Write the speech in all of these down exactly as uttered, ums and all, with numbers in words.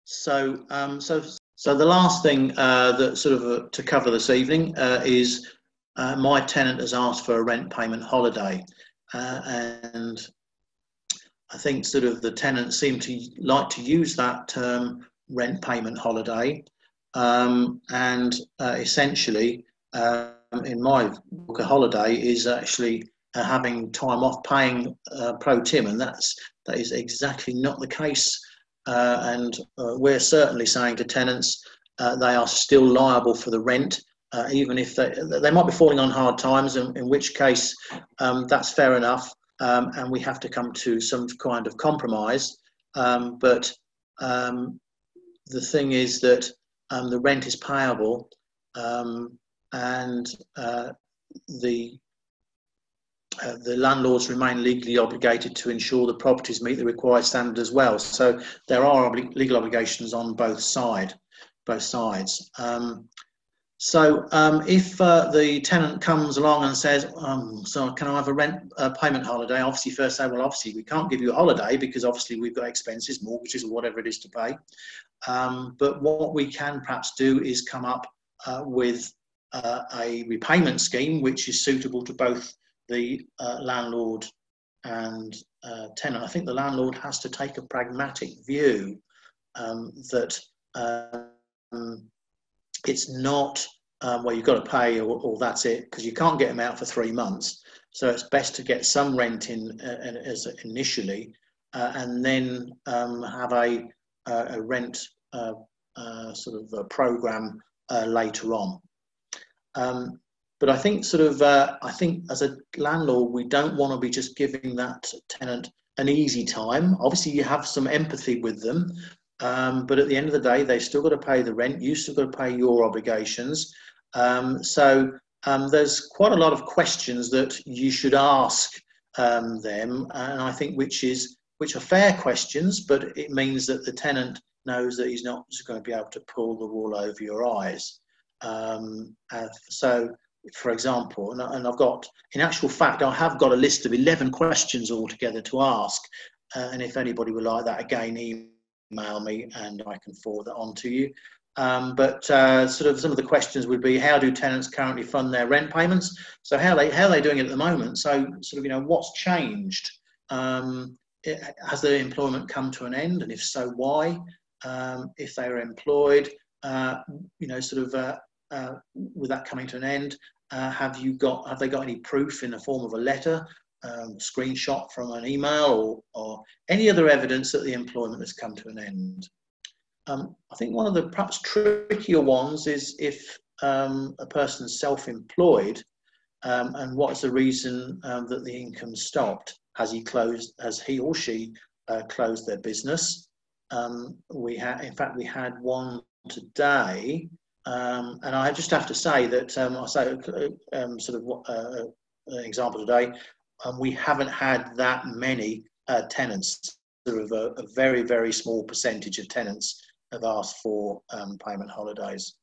So, um, so, so the last thing uh, that sort of uh, to cover this evening uh, is uh, my tenant has asked for a rent payment holiday, uh, and I think sort of the tenants seem to like to use that term rent payment holiday, um, and uh, essentially, um, in my book, a holiday is actually uh, having time off paying uh, pro tim, and that's that is exactly not the case. Uh, and uh, we're certainly saying to tenants uh, they are still liable for the rent, uh, even if they they might be falling on hard times, in, in which case um, that's fair enough, um, and we have to come to some kind of compromise. Um, but um, the thing is that um, the rent is payable, um, and uh, the Uh, the landlords remain legally obligated to ensure the properties meet the required standard as well. So there are obli legal obligations on both side, both sides. Um, so um, if uh, the tenant comes along and says, um, "So can I have a rent uh, payment holiday?" Obviously, first say, "Well, obviously we can't give you a holiday because obviously we've got expenses, mortgages, or whatever it is to pay." Um, but what we can perhaps do is come up uh, with uh, a repayment scheme which is suitable to both the uh, landlord and uh, tenant. I think the landlord has to take a pragmatic view um, that um, it's not, um, well, you've got to pay or, or that's it, because you can't get them out for three months. So it's best to get some rent in uh, as initially, uh, and then um, have a, a rent uh, uh, sort of a program uh, later on. Um, But I think sort of, uh, I think as a landlord, we don't want to be just giving that tenant an easy time. Obviously, you have some empathy with them, um, but at the end of the day, they've still got to pay the rent. You've still got to pay your obligations. Um, so um, there's quite a lot of questions that you should ask um, them, and I think which is which are fair questions, but it means that the tenant knows that he's not just going to be able to pull the wool over your eyes. Um, uh, so. For example, and, and I've got, in actual fact, I have got a list of eleven questions altogether to ask. Uh, and if anybody would like that, again, email me and I can forward that on to you. Um, but uh, sort of some of the questions would be, how do tenants currently fund their rent payments? So how they how are they doing it at the moment? So sort of, you know, what's changed? Um, it, has their employment come to an end? And if so, why? Um, if they are employed, uh, you know, sort of uh, uh, with that coming to an end, Uh, have you got? Have they got any proof in the form of a letter, um, screenshot from an email, or, or any other evidence that the employment has come to an end? Um, I think one of the perhaps trickier ones is if um, a person's self-employed, um, and what is the reason um, that the income stopped? Has he closed? Has he or she uh, closed their business? Um, we had, in fact, we had one today. Um, and I just have to say that um, I say um, sort of uh, an example today. Um, we haven't had that many uh, tenants. Sort of a, a very very small percentage of tenants have asked for um, payment holidays.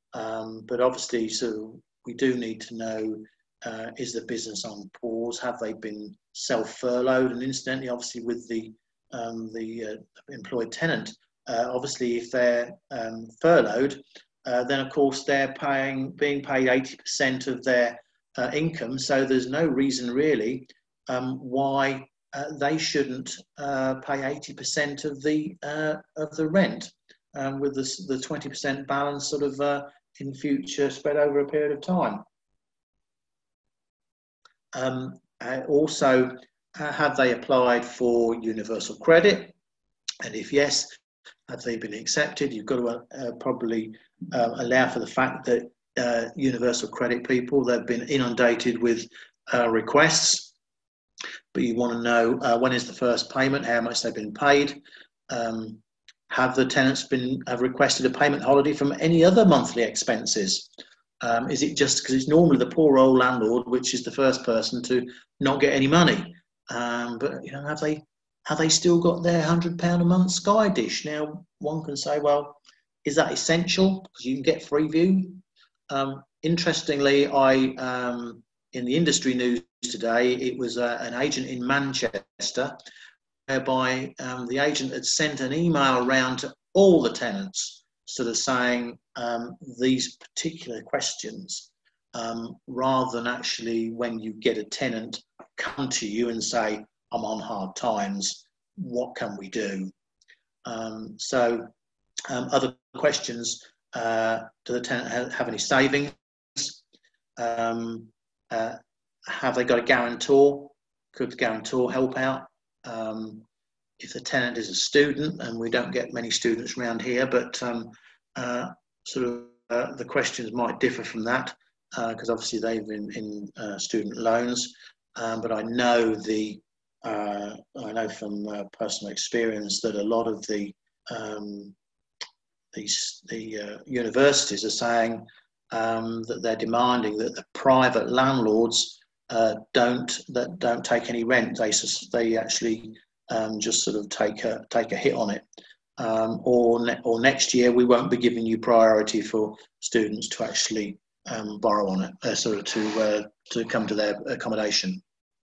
Um, but obviously, so we do need to know: uh, is the business on pause? Have they been self-furloughed? And incidentally, obviously, with the um, the uh, employed tenant, uh, obviously, if they're um, furloughed. Uh, then of course they're paying, being paid eighty percent of their uh, income. So there's no reason really um, why uh, they shouldn't uh, pay eighty percent of the uh, of the rent, um, with the the twenty percent balance sort of uh, in future spread over a period of time. Um, uh, also, uh, have they applied for universal credit? And if yes, have they been accepted? You've got to uh, probably uh, allow for the fact that uh, universal credit people, they've been inundated with uh, requests, but you want to know uh, when is the first payment, how much they've been paid. Um, have the tenants been have requested a payment holiday from any other monthly expenses? Um, is it just because it's normally the poor old landlord which is the first person to not get any money? Um, but you know, have they Have they still got their one hundred pound a month Sky dish? Now, one can say, well, is that essential? Because you can get Freeview. Um, interestingly, I um, in the industry news today, it was uh, an agent in Manchester, whereby um, the agent had sent an email around to all the tenants sort of saying um, these particular questions, um, rather than actually when you get a tenant come to you and say, I'm on hard times, what can we do? Um, so um, other questions, uh, do the tenant have, have any savings? Um, uh, have they got a guarantor? Could the guarantor help out? Um, if the tenant is a student, and we don't get many students around here, but um, uh, sort of uh, the questions might differ from that, because uh, obviously they've been in uh, student loans. Um, but I know the uh, I know from uh, personal experience that a lot of the um, these the uh, universities are saying um, that they're demanding that the private landlords uh, don't that don't take any rent. They they actually um, just sort of take a take a hit on it. Um, or ne or next year we won't be giving you priority for students to actually um, borrow on it, uh, sort of to uh, to come to their accommodation.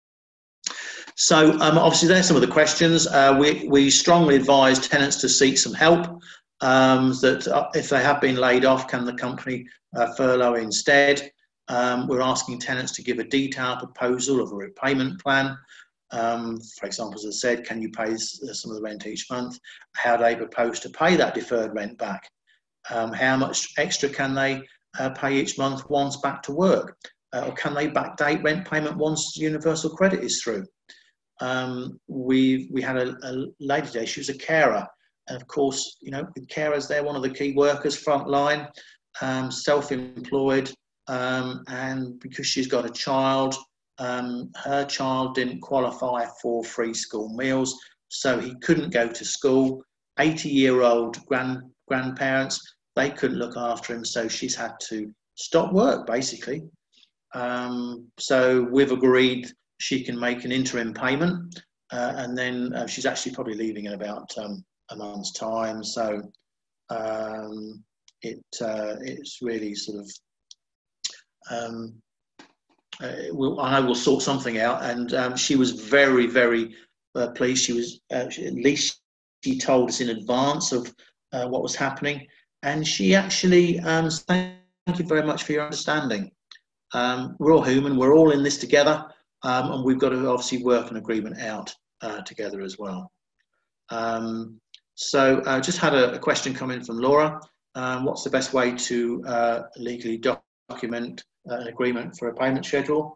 So um, obviously there's some of the questions. Uh, we, we strongly advise tenants to seek some help, um, that uh, if they have been laid off, can the company uh, furlough instead? Um, we're asking tenants to give a detailed proposal of a repayment plan. Um, for example, as I said, can you pay some of the rent each month? How do they propose to pay that deferred rent back? Um, how much extra can they uh, pay each month once back to work? Uh, or can they backdate rent payment once universal credit is through? Um, we we had a, a lady today, she was a carer. And of course, you know, with carers, they're one of the key workers, front line, um, self-employed, um, and because she's got a child, um, her child didn't qualify for free school meals, so he couldn't go to school. eighty-year-old grand, grandparents, they couldn't look after him, so she's had to stop work, basically. Um, so we've agreed she can make an interim payment, uh, and then uh, she's actually probably leaving in about um, a month's time. So um, it uh, it's really sort of um, uh, we'll, I know we'll sort something out. And um, she was very very uh, pleased. She was uh, she, at least she told us in advance of uh, what was happening, and she actually um, thank you very much for your understanding. Um, we're all human. We're all in this together. Um, and we've got to obviously work an agreement out uh, together as well. Um, so I uh, just had a, a question come in from Laura. Um, what's the best way to uh, legally doc document uh, an agreement for a payment schedule?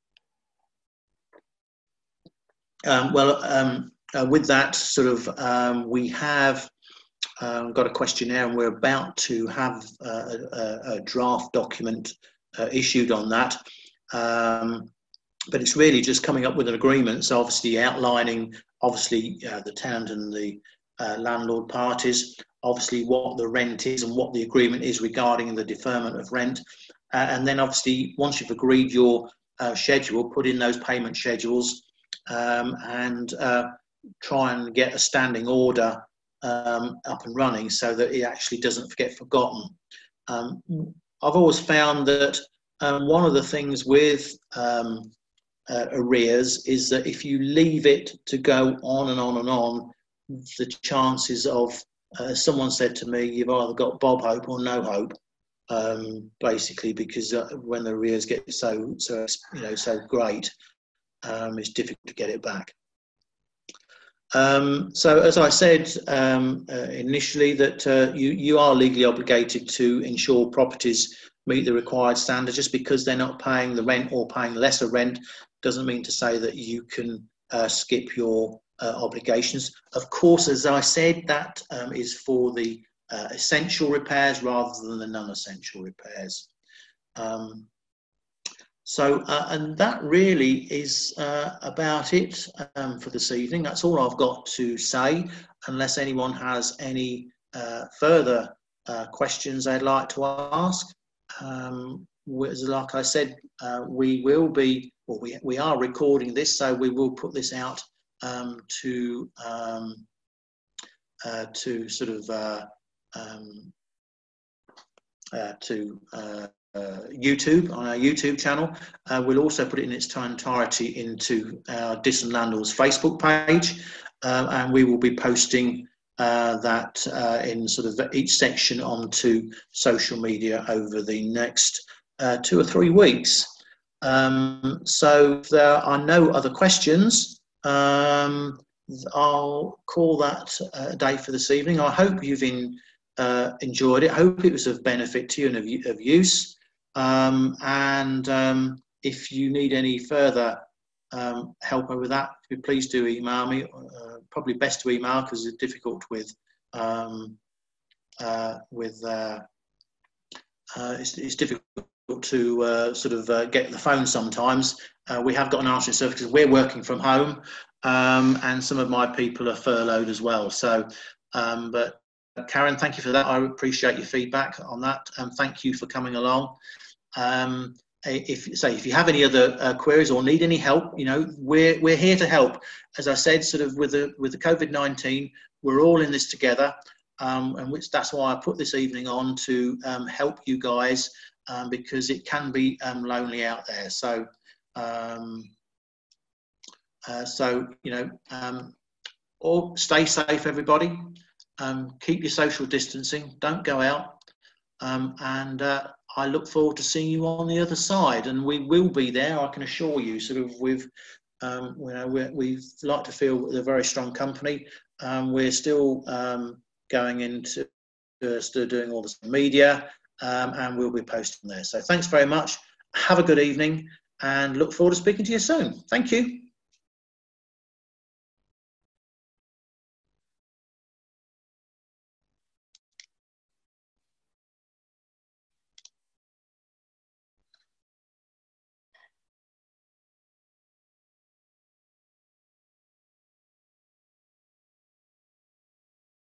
Um, well, um, uh, with that sort of, um, we have um, got a questionnaire, and we're about to have uh, a, a draft document uh, issued on that. Um, But it's really just coming up with an agreement, so obviously outlining, obviously, uh, the tenant and the uh, landlord parties, obviously what the rent is and what the agreement is regarding the deferment of rent. Uh, and then obviously, once you've agreed your uh, schedule, put in those payment schedules, um, and uh, try and get a standing order um, up and running so that it actually doesn't get forgotten. Um, I've always found that um, one of the things with um, Uh, arrears is that if you leave it to go on and on and on, the chances of, uh, someone said to me, you've either got Bob hope or no hope, um, basically, because uh, when the arrears get so, so you know, so great, um, it's difficult to get it back. Um, so as I said um, uh, initially, that uh, you, you are legally obligated to ensure properties meet the required standards. Just because they're not paying the rent or paying lesser rent doesn't mean to say that you can uh, skip your uh, obligations. Of course, as I said, that um, is for the uh, essential repairs rather than the non-essential repairs. Um, so, uh, and that really is uh, about it um, for this evening. That's all I've got to say, unless anyone has any uh, further uh, questions they'd like to ask. Um, like I said, uh, we will be, well, we, we are recording this, so we will put this out um, to um, uh, to sort of uh, um, uh, to uh, uh, YouTube, on our YouTube channel. Uh, we'll also put it in its entirety into our Harleston Landlords Facebook page, uh, and we will be posting uh, that uh, in sort of each section onto social media over the next uh, two or three weeks. Um, so if there are no other questions, um, I'll call that a day for this evening. I hope you've in, uh, enjoyed it. I hope it was of benefit to you and of, of use. Um, and um, if you need any further um, help with that, please do email me. Uh, probably best to email because it's difficult with um, uh, with uh, uh, it's, it's difficult to uh, sort of uh, get the phone sometimes. Uh, we have got an answering service because we're working from home, um, and some of my people are furloughed as well. So, um, but Karen, thank you for that. I appreciate your feedback on that, and thank you for coming along. Um, if say if you have any other uh, queries or need any help, you know we're we're here to help. As I said, sort of with the with the COVID nineteen, we're all in this together, um, and which that's why I put this evening on to um, help you guys. Um, because it can be um, lonely out there. So, um, uh, so you know, um, all stay safe, everybody. Um, keep your social distancing. Don't go out. Um, and uh, I look forward to seeing you on the other side. And we will be there. I can assure you. Sort of, with um, you know, we're, we like to feel we're a very strong company. Um, we're still um, going into uh, still doing all the media. Um, and we'll be posting there. So thanks very much. Have a good evening and look forward to speaking to you soon. Thank you.